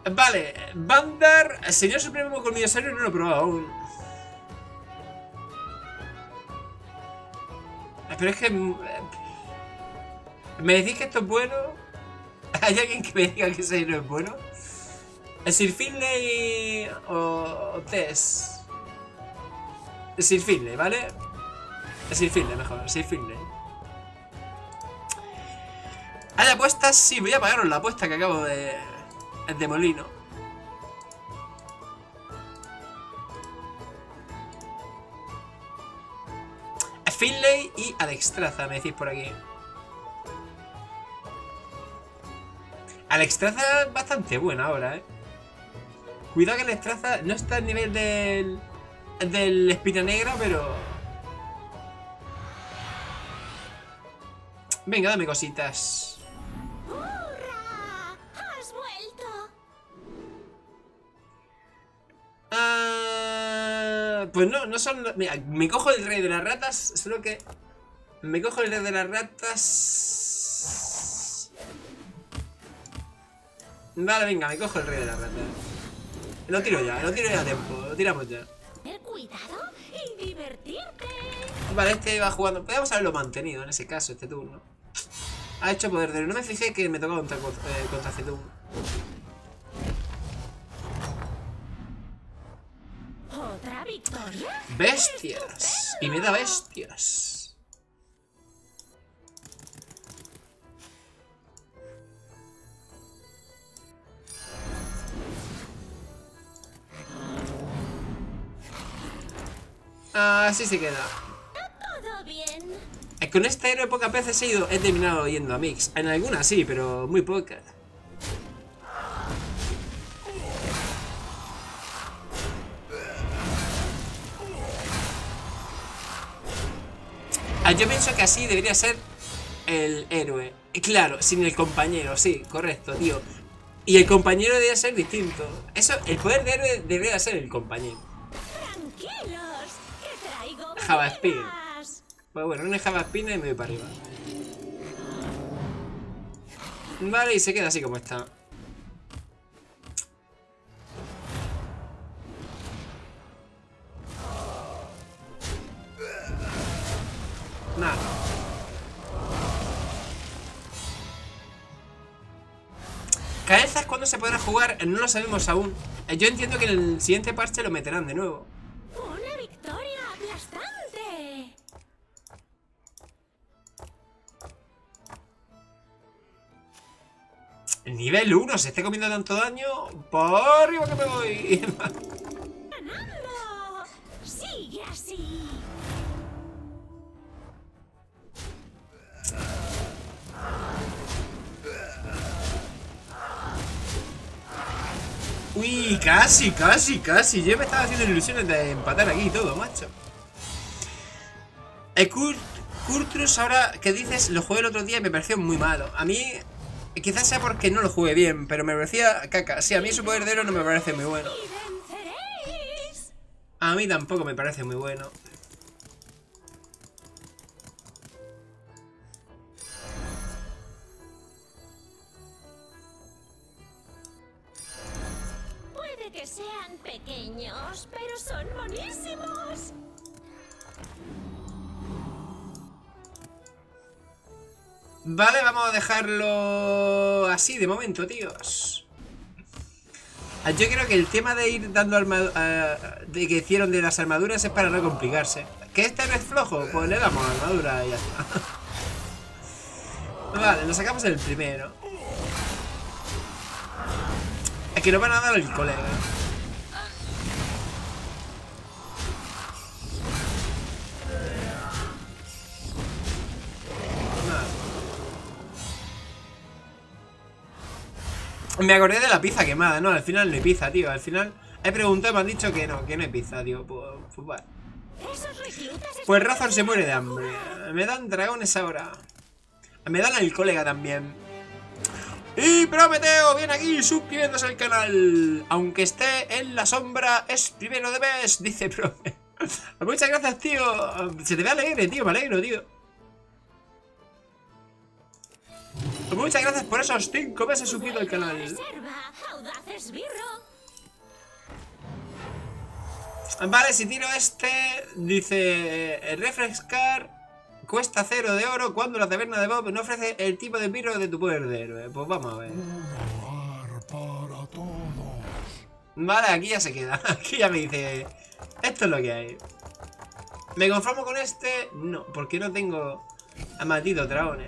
Vale, Bandar, Señor Supremo Colmillosario no lo he probado aún. Pero es que... ¿me decís que esto es bueno? ¿Hay alguien que me diga que ese no es bueno? ¿Sir Finley o Tess? Sir Finley, ¿vale? Sir Finley, mejor, Sir Finley. ¿Hay apuestas? Sí, voy a pagaros la apuesta que acabo de molino. Finley y Alexstrasza, me decís por aquí. Alexstrasza es bastante buena ahora, Cuidado que Alexstrasza no está al nivel del Espina Negra, pero... Venga, dame cositas. ¡Hurra! ¡Has vuelto! Pues no son... Mira, me cojo el rey de las ratas, solo que... Me cojo el rey de las ratas... Vale, venga, me cojo el rey de las ratas. Lo tiro ya a tiempo, lo tiramos ya. Tener cuidado y divertirte. Vale, este va jugando... Podríamos haberlo mantenido en ese caso, este turno. Ha hecho poder de... No me fijé que me tocaba contra Zedum. ¿Otra victoria? ¡Bestias! Y me da bestias. Así se queda. Todo bien. Con este héroe pocas veces he terminado yendo a Mix. En algunas sí, pero muy pocas. Yo pienso que así debería ser el héroe. Claro, sin el compañero, sí, correcto, tío. Y el compañero debería ser distinto. Eso, el poder de héroe debería ser el compañero. Tranquilos, que traigo Java Speed. bebidas. Pues bueno, una Java Spina y me voy para arriba. Vale, y se queda así como está. Nada. Cabezas, ¿cuándo se podrá jugar? No lo sabemos aún. Yo entiendo que en el siguiente parche lo meterán de nuevo. Una victoria aplastante. El nivel 1 se esté comiendo tanto daño. Por arriba que me voy. ¡Ganando! ¡Sigue así! Uy, casi. Yo me estaba haciendo ilusiones de empatar aquí y todo, macho. El Kurtrus, ahora que dices, lo jugué el otro día y me pareció muy malo. A mí, quizás sea porque no lo jugué bien, pero me parecía caca. Sí, a mí su poder de héroe no me parece muy bueno. ¡Y venceréis! A mí tampoco me parece muy bueno. Puede que sean pequeños, pero son buenísimos. Vale, vamos a dejarlo así de momento, tíos. Yo creo que el tema de ir dando de que hicieron de las armaduras es para no complicarse. ¿Que este no es flojo? Pues le damos armadura y ya está. Vale, nos sacamos el primero. Es que nos van a dar el colega. Me acordé de la pizza quemada, no, al final no hay pizza, tío. Al final he preguntado y me han dicho que no hay pizza, tío. Pues vale. Esos reclutas Pues Razor se muere de hambre. Me dan dragones ahora. Me dan al colega también. Y Prometeo viene aquí suscribiéndose al canal. Aunque esté en la sombra, es primero de mes, dice Prometeo. Muchas gracias, tío. Se te ve alegre, tío, me alegro, tío. Muchas gracias por esos 5 meses suscrito al canal. Reserva, audaz esbirro. Vale, si tiro este, dice refrescar, cuesta 0 de oro cuando la taberna de Bob no ofrece el tipo de birro de tu poder de héroe. Pues vamos a ver. Un hogar para todos. Vale, aquí ya se queda. Aquí ya me dice, esto es lo que hay. ¿Me conformo con este? No, porque no tengo a malditos dragones.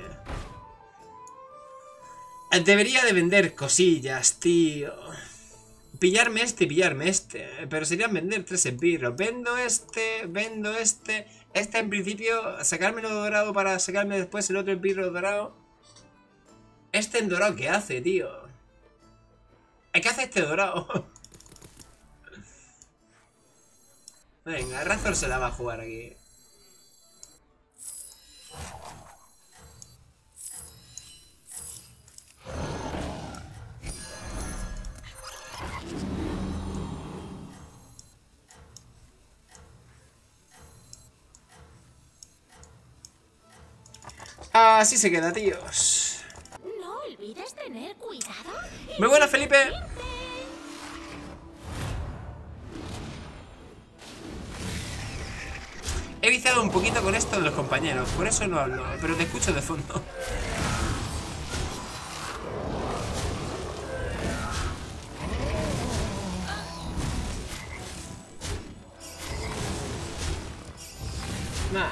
Debería de vender cosillas, tío. Pillarme este y pillarme este. Pero serían vender 3 esbirros. Vendo este, vendo este. Este en principio, sacármelo dorado para sacarme después el otro esbirro dorado. Este en dorado, ¿qué hace, tío? ¿Qué hace este dorado? Venga, Razor se la va a jugar aquí. Así se queda, tíos. No olvides tener cuidado. Muy buena, Felipe. He viciado un poquito con esto de los compañeros, por eso no hablo, pero te escucho de fondo. Nah.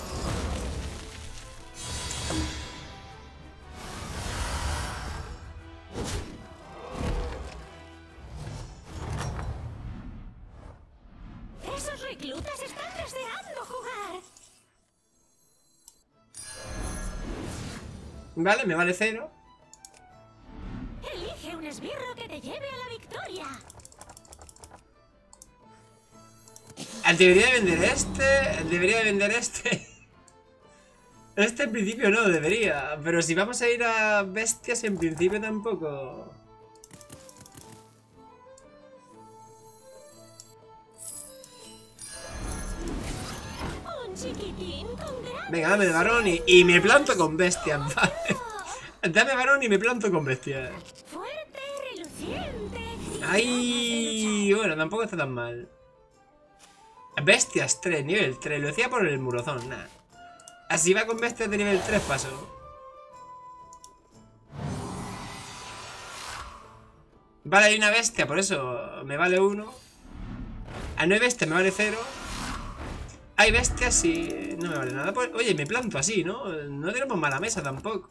Esos reclutas están deseando jugar. Vale, me vale 0. Elige un esbirro que te lleve a la victoria. Debería de vender este. Debería de vender este. Este en principio no debería. Pero si vamos a ir a bestias, en principio tampoco. Un chiquitín con gran... Venga, dame el varón y me planto con bestias, vale. Dame varón y me planto con bestias. Fuerte, reluciente. y Ay, bueno, tampoco está tan mal. Bestias 3, nivel 3. Lo decía por el murozón, nada. Así va con bestias de nivel 3 paso. Vale, hay una bestia, por eso me vale 1. No hay bestia, me vale 0. Hay bestias y no me vale nada. Pues, oye, me planto así, ¿no? No tenemos mala mesa tampoco.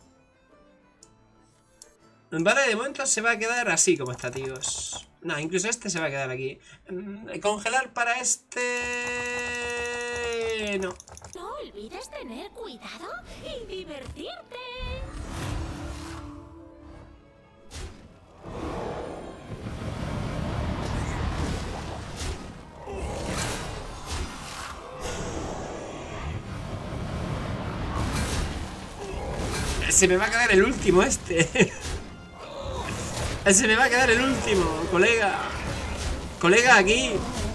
Vale, de momento se va a quedar así como está, tíos. No, incluso este se va a quedar aquí. Congelar para este... No. No olvides tener cuidado y divertirte. Se me va a quedar el último este. Se me va a quedar el último, colega. Colega, aquí.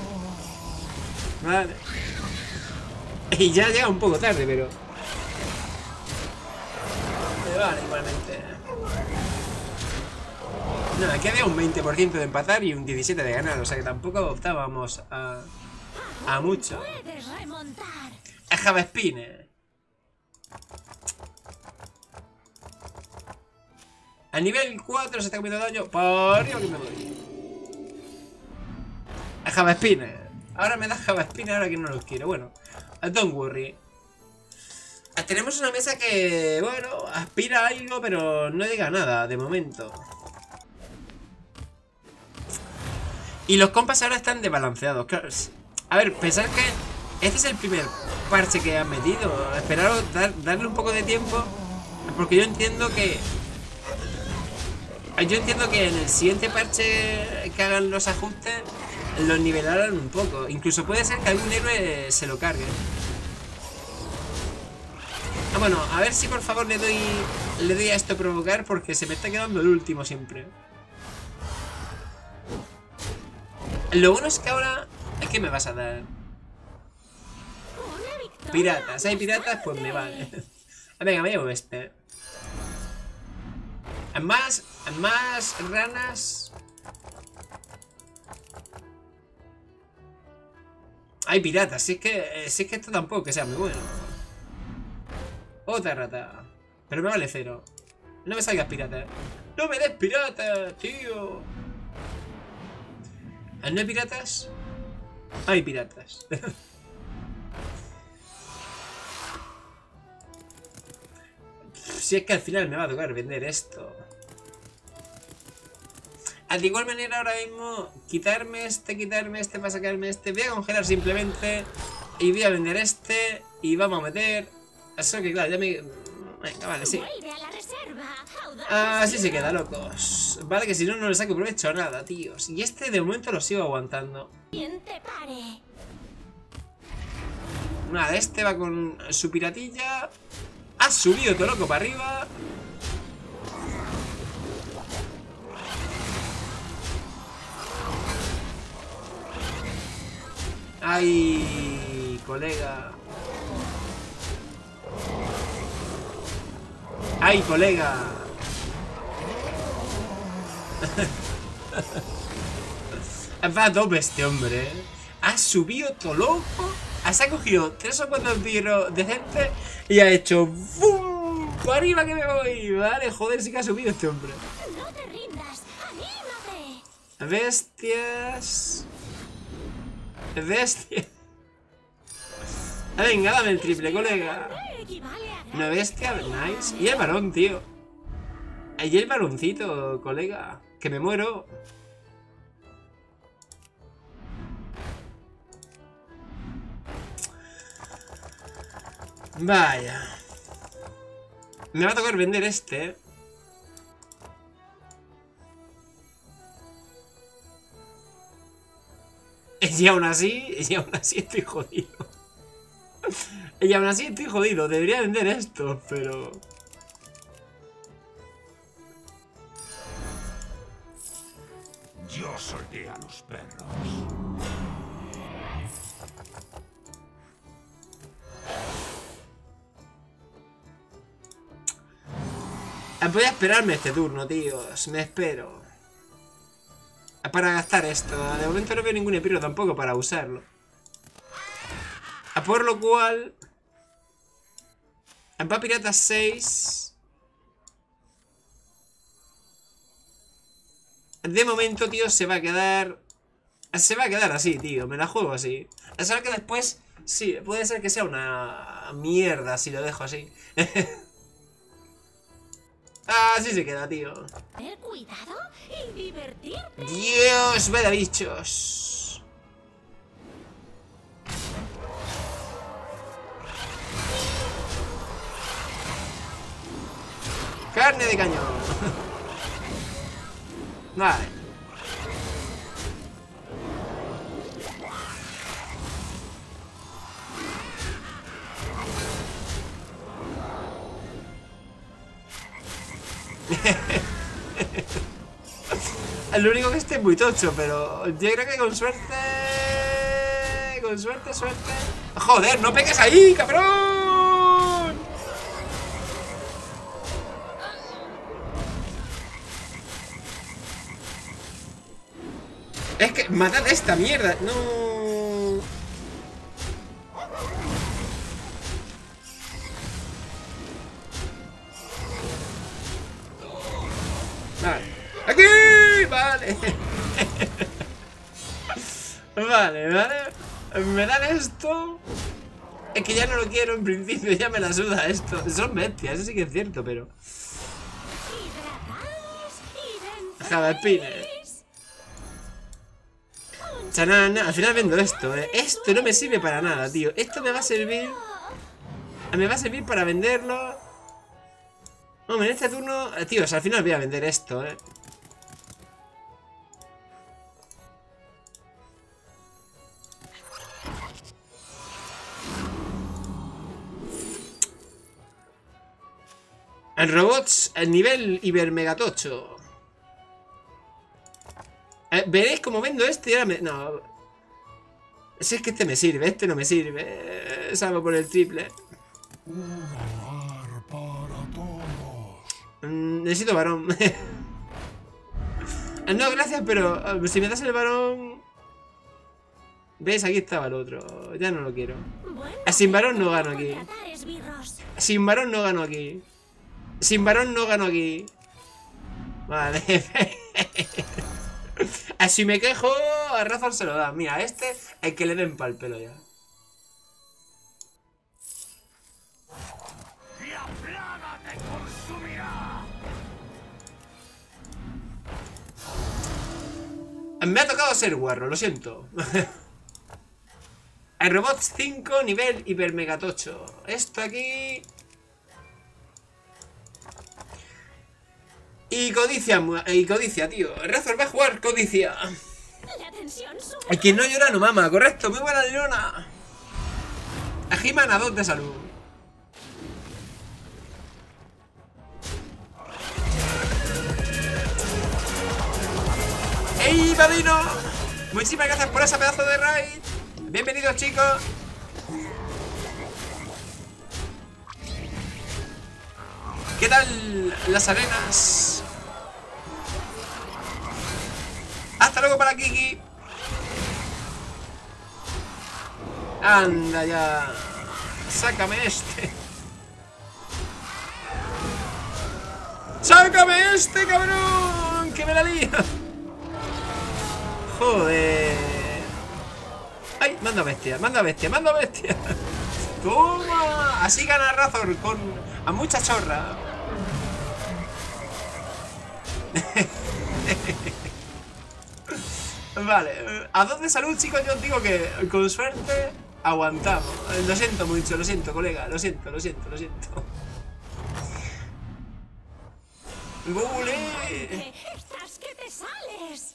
Vale. Y ya llega un poco tarde, pero... Vale, igualmente. No, aquí había un 20% de empatar y un 17% de ganar. O sea que tampoco optábamos a mucho. Puedes remontar. A Javaspine. A nivel 4 se está comiendo daño. Por arriba que me voy. A Javaspine. Ahora me da Javaspine, ahora que no los quiero. Bueno, don't worry. Tenemos una mesa que, bueno, aspira a algo, pero no diga nada de momento. Y los compas ahora están desbalanceados. Claro, a ver, pensar que este es el primer parche que han metido. Esperaros darle un poco de tiempo. Porque yo entiendo que... en el siguiente parche que hagan los ajustes, los nivelaran un poco. Incluso puede ser que algún héroe se lo cargue. Bueno, a ver si por favor le doy a esto a provocar, porque se me está quedando el último siempre. Lo bueno es que ahora... ¿Qué me vas a dar? Una victoria. Piratas. Si hay piratas, pues me vale. Venga, me llevo este. Más ranas. Hay piratas, si es que esto tampoco que sea muy bueno. Otra rata. Pero me vale 0. No me salgas pirata. ¡No me des pirata, tío! ¿No hay piratas? Hay piratas. Si es que al final me va a tocar vender esto. De igual manera ahora mismo quitarme este para sacarme este. Voy a congelar simplemente. Y voy a vender este. Y vamos a meter. Eso que claro, ya me... Venga, vale, sí. Así se queda, locos. Vale, que si no, no le saco provecho a nada, tíos. Y este de momento lo sigo aguantando. Nada, este va con su piratilla. Ha subido todo loco para arriba. Ay, colega. ¡Ay, colega! Va a tope este hombre, ¿eh? Ha subido todo loco. Se ha cogido 3 o 4 tiros decentes y ha hecho ¡bum! ¡Para arriba que me voy! Vale, joder, sí que ha subido este hombre. No te rindas, anímate. Bestias. Bestias. Venga, dame el triple, colega. Una bestia, nice. Y el varón, tío. Y el varoncito, colega. Que me muero. Vaya. Me va a tocar vender este. Y aún así estoy jodido. Y aún así estoy jodido. Debería vender esto, pero... Yo solté a los perros. Voy a esperarme este turno, tíos. Me espero. Para gastar esto. De momento no veo ningún epiro tampoco para usarlo. Por lo cual... Va pirata 6. De momento, tío, se va a quedar... Se va a quedar así, tío. Me la juego así. A saber que después... Sí, puede ser que sea una mierda si lo dejo así. Así se queda, tío. Tener cuidado y divertirte. Dios, vaya bichos. Carne de cañón. Vale. Lo único que esté muy tocho, pero yo creo que con suerte... Con suerte. ¡Joder, no pegues ahí, cabrón! Es que matad a esta mierda. No. Vale. ¡Aquí! Vale. Vale. Me dan esto. Es que ya no lo quiero en principio. Ya me la suda esto. Son bestias, eso sí que es cierto, pero... Javapines. Chanana. Al final vendo esto, Esto no me sirve para nada, tío. Esto me va a servir... Me va a servir para venderlo. Hombre, en este turno... Tíos, al final voy a vender esto, El robots, el nivel hiper megatocho. Veréis cómo vendo este y ahora me... No. Si es que este me sirve, este no me sirve. Salvo por el triple. Un hogar para todos. necesito varón. No, gracias, pero si me das el varón... ¿Ves? Aquí estaba el otro. Ya no lo quiero. Sin varón no gano aquí. Sin varón no gano aquí. Sin varón no gano aquí. Vale. Si me quejo, a Razor se lo da. Mira, a este hay que le den pa'l pelo ya. La plaga te consumirá. Me ha tocado ser guarro, lo siento. Hay robots 5, nivel hiper megatocho. Esto aquí... Y codicia, tío. Razor va a jugar codicia. A quien no llora no mama, correcto. Muy buena Leona. A He-Man a 2 de salud. ¡Ey, padrino! Muchísimas gracias por ese pedazo de raid. Bienvenidos, chicos. ¿Qué tal las arenas? Hasta luego para Kiki. Anda ya. Sácame este. ¡Sácame este, cabrón! ¡Que me la lía! Joder. ¡Ay! Manda bestia, manda bestia, manda bestia. ¡Toma! Así gana Razor con... a mucha chorra. Vale, a 2 de salud, chicos, yo os digo que con suerte aguantamos. Lo siento mucho, lo siento, colega. Lo siento, lo siento, lo siento. ¡Bule! ¡Estás que te sales!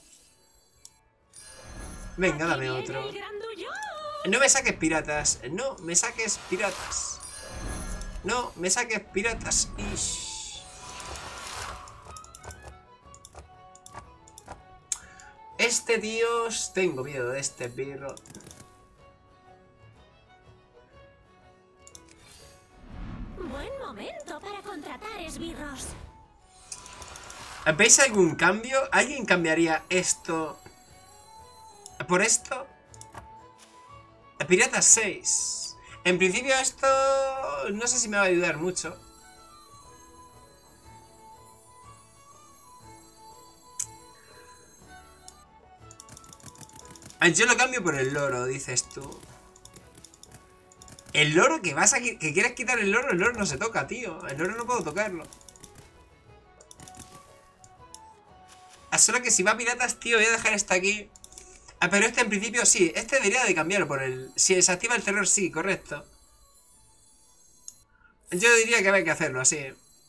Venga, dame otro. No me saques piratas. No me saques piratas. No me saques piratas. Ish. Este Dios... Tengo miedo de este birro. Buen momento para contratar esbirros. ¿Veis algún cambio? ¿Alguien cambiaría esto por esto? Piratas 6. En principio esto... no sé si me va a ayudar mucho. Yo lo cambio por el loro, dices tú. El loro que vas a... que quieres quitar el loro no se toca, tío. El loro no puedo tocarlo. Solo que si va a piratas, tío, voy a dejar este aquí. Pero este en principio sí. Este debería de cambiarlo por el... Si desactiva el terror, sí, correcto. Yo diría que hay que hacerlo así.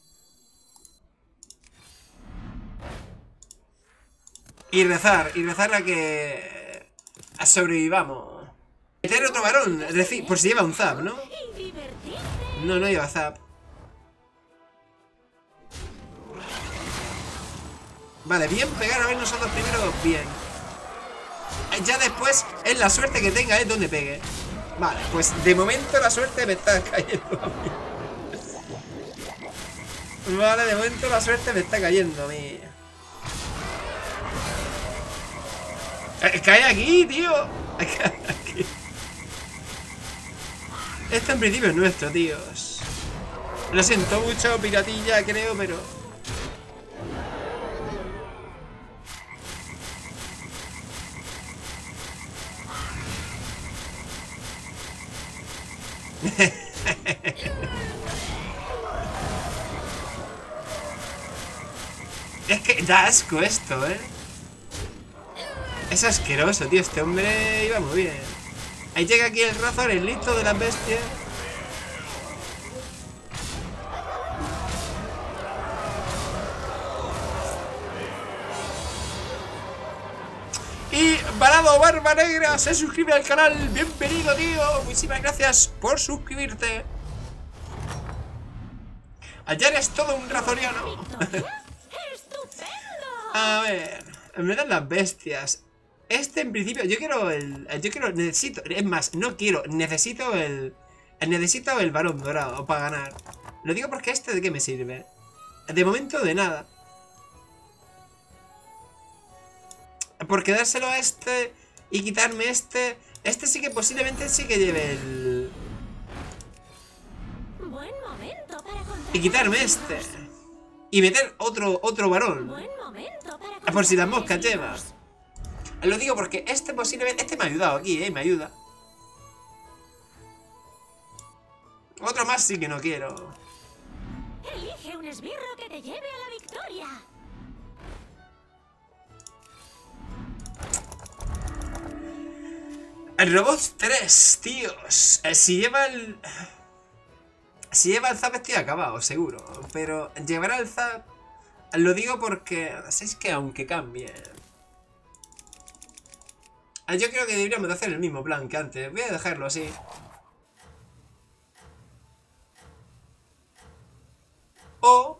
Y rezar a que... sobrevivamos. Meter otro varón, es decir, por si lleva un zap, ¿no? No, no lleva zap. Vale, bien pegar a ver nosotros primero, bien. Ya después es la suerte que tenga, es donde pegue. Vale, pues de momento la suerte me está cayendo a mí. Vale, de momento la suerte me está cayendo a mí. Cae aquí, tío. Cae aquí. Esto en principio es nuestro, tíos. Lo siento mucho, piratilla, creo, pero... Es que da asco esto, ¿eh? Es asqueroso, tío. Este hombre iba muy bien. Ahí llega aquí el Razor, el listo de las bestias. Y Varado Barba Negra se suscribe al canal. Bienvenido, tío. Muchísimas gracias por suscribirte. Ayer es todo un razoriano. A ver, me dan las bestias. Este en principio, yo quiero necesito, es más, no quiero, necesito el varón dorado para ganar. Lo digo porque este de qué me sirve. De momento de nada. Por quedárselo a este y quitarme este. Este sí que posiblemente sí que lleve el... Buen momento para Y quitarme este. Y meter otro varón. Buen momento para Por si las moscas lleva. Lo digo porque este posiblemente... Este me ha ayudado aquí, me ayuda. Otro más sí que no quiero. Elige un esbirro que te lleve a la victoria. El robot 3, tíos. Si lleva el... Si lleva el zap estoy acabado, seguro. Pero llevará el zap... Lo digo porque... ¿Sabéis que aunque cambie? Yo creo que deberíamos de hacer el mismo plan que antes. Voy a dejarlo así. O...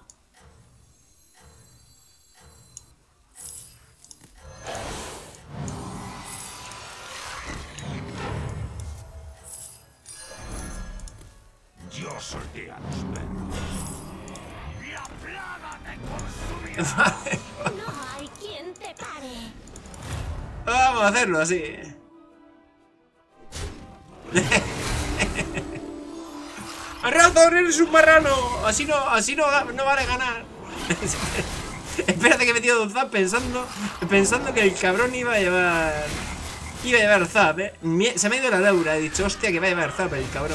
Yo solté a los perros. La plaga te consumirá. No hay quien te pare. Vamos a hacerlo así. ¡Razor, eres un marrano! Así no vale ganar. Espérate que he metido dos zap pensando que el cabrón iba a llevar zap, Se me ha ido la Laura, he dicho, hostia, que va a llevar zap el cabrón.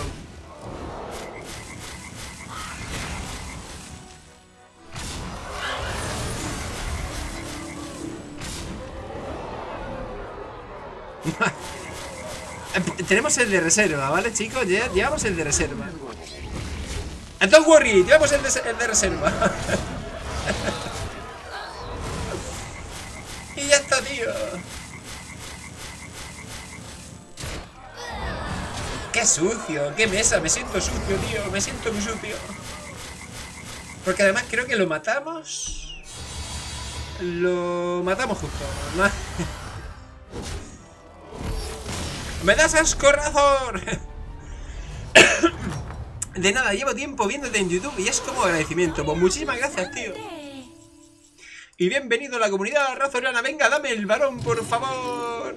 Tenemos el de reserva, ¿vale, chicos? Llevamos el de reserva. Don't worry, llevamos el de reserva. Y ya está, tío. Qué sucio, qué mesa. Me siento sucio, tío. Me siento muy sucio. Porque además creo que lo matamos. Lo matamos justo. ¡Me das asco, Razor! De nada, llevo tiempo viéndote en YouTube y es como agradecimiento. Pues muchísimas gracias, tío. Y bienvenido a la comunidad razoriana. Venga, dame el varón, por favor.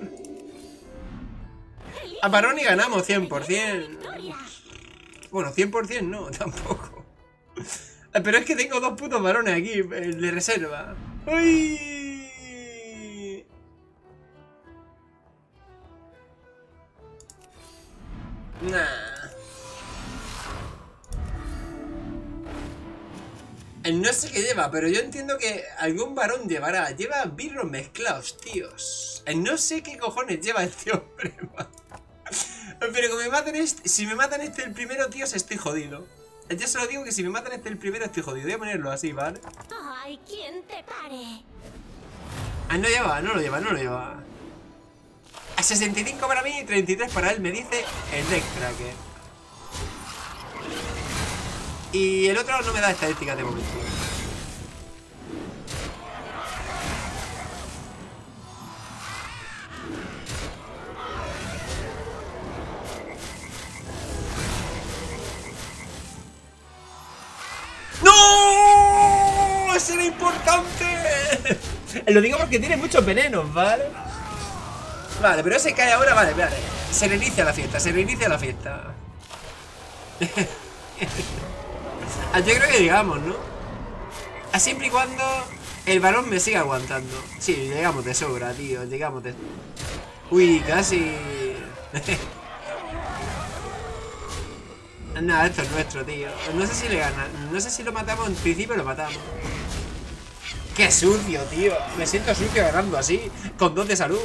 A varón y ganamos 100%. Bueno, 100% no, tampoco. Pero es que tengo dos putos varones aquí, el de reserva. ¡Uy! Nah. No sé qué lleva, pero yo entiendo que algún varón llevará. Lleva birros mezclados, tíos. No sé qué cojones lleva este hombre. Pero que me maten este. Si me matan este el primero, tíos, estoy jodido. Ya se lo digo que si me matan este el primero, estoy jodido. Voy a ponerlo así, ¿vale? Ay, quien te pare. No lo lleva. A 65 para mí y 33 para él, me dice el deck tracker. Y el otro no me da estadísticas de momento. ¡No! ¡Ese era importante! Lo digo porque tiene muchos venenos, ¿vale? Vale, pero ese cae ahora, vale. Se reinicia la fiesta. Yo creo que llegamos, ¿no? Siempre y cuando el varón me siga aguantando. Sí, llegamos de sobra, tío. Uy, casi. Nada, esto es nuestro, tío. No sé si le gana. No sé si lo matamos. En principio lo matamos. ¡Qué sucio, tío! Me siento sucio ganando así. Con 2 de salud.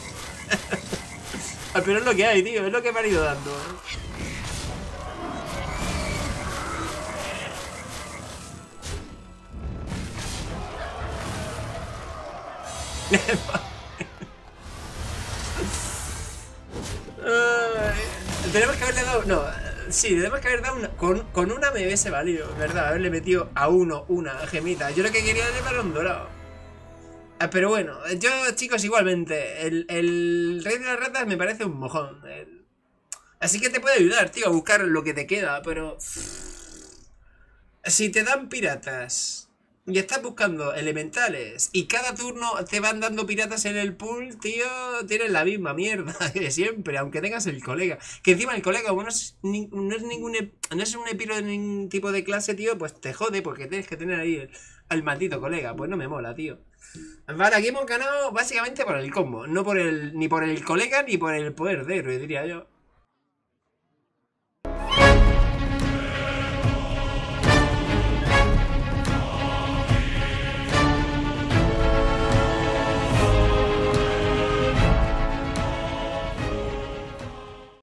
Pero es lo que hay, tío. Es lo que me han ido dando. Tenemos que haberle dado... No, sí, tenemos que haber dado una... Con una me hubiese valido, ¿verdad? Haberle metido a uno una gemita. Yo lo que quería era llevar un dorado. Pero bueno, yo, chicos, igualmente el rey de las ratas me parece un mojón. Así que te puede ayudar, tío, a buscar lo que te queda. Pero si te dan piratas y estás buscando elementales y cada turno te van dando piratas en el pool, tío, tienes la misma mierda que siempre, aunque tengas el colega. Que encima el colega, como no es, no es no es un epiro de ningún tipo de clase, tío, pues te jode porque tienes que tener ahí el maldito colega. Pues no me mola, tío. Vale, aquí hemos ganado básicamente por el combo, no por el ni por el colega ni por el poder de héroe, diría yo.